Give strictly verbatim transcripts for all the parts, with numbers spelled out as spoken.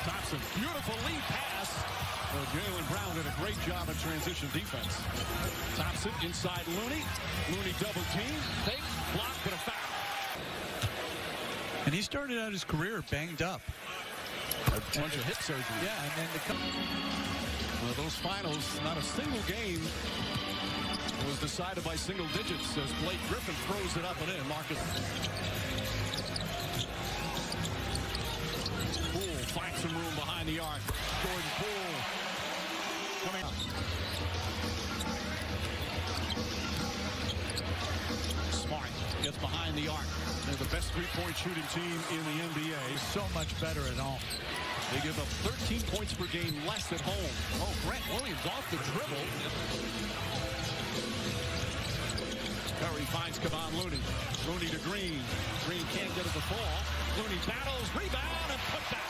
Thompson, beautiful lead pass. Well, Jaylen Brown did a great job of transition defense. Thompson inside Looney. Looney double team. Fake, block, but a foul. And he started out his career banged up. A bunch of hip surgery. Yeah, and then the well, those finals, not a single game was decided by single digits as Blake Griffin throws it up and in. Marcus Poole finds some room behind the arc. Jordan Poole coming up. Smart gets behind the arc. They're the best three-point shooting team in the N B A. so much better at home. They give up thirteen points per game less at home. Oh, Grant Williams off the dribble. Curry finds Kevon Looney. Looney to Green. Green can't get it to fall. Looney battles, rebound, and put back.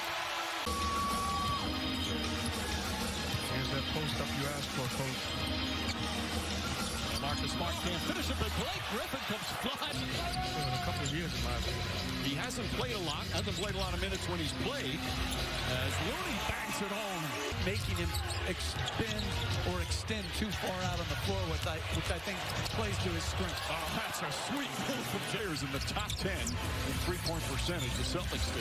Here's that post-up you asked for, Coach. Marcus Smart can't finish it, but Blake Griffin comes flying. In a couple of years, in my opinion. He hasn't played a lot, hasn't played a lot of minutes when he's played. As Looney bangs it home. Making him expend or extend too far out on the floor, which I, which I think plays to his strength. Oh, that's a sweet move from players in the top ten in three-point percentage. The Celtics do.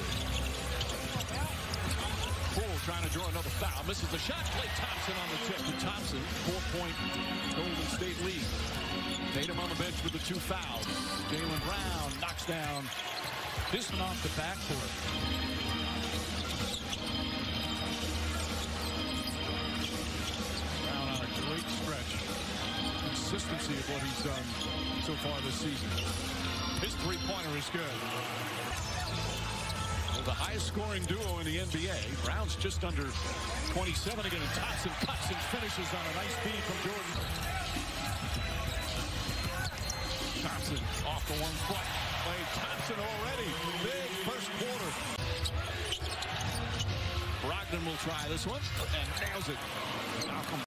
Poole trying to draw another foul. Misses the shot. Klay Thompson on the tip. And Thompson, four-point Golden State lead. Tatum on the bench with the two fouls. Jaylen Brown knocks down this one off the backcourt. Brown on a great stretch. Consistency of what he's done so far this season. His three-pointer is good. The highest scoring duo in the N B A. Brown's just under twenty-seven again, and Thompson cuts and finishes on a nice feed from Jordan. Thompson off the one foot. Klay Thompson already. Big first quarter. Brogdon will try this one and nails it. Malcolm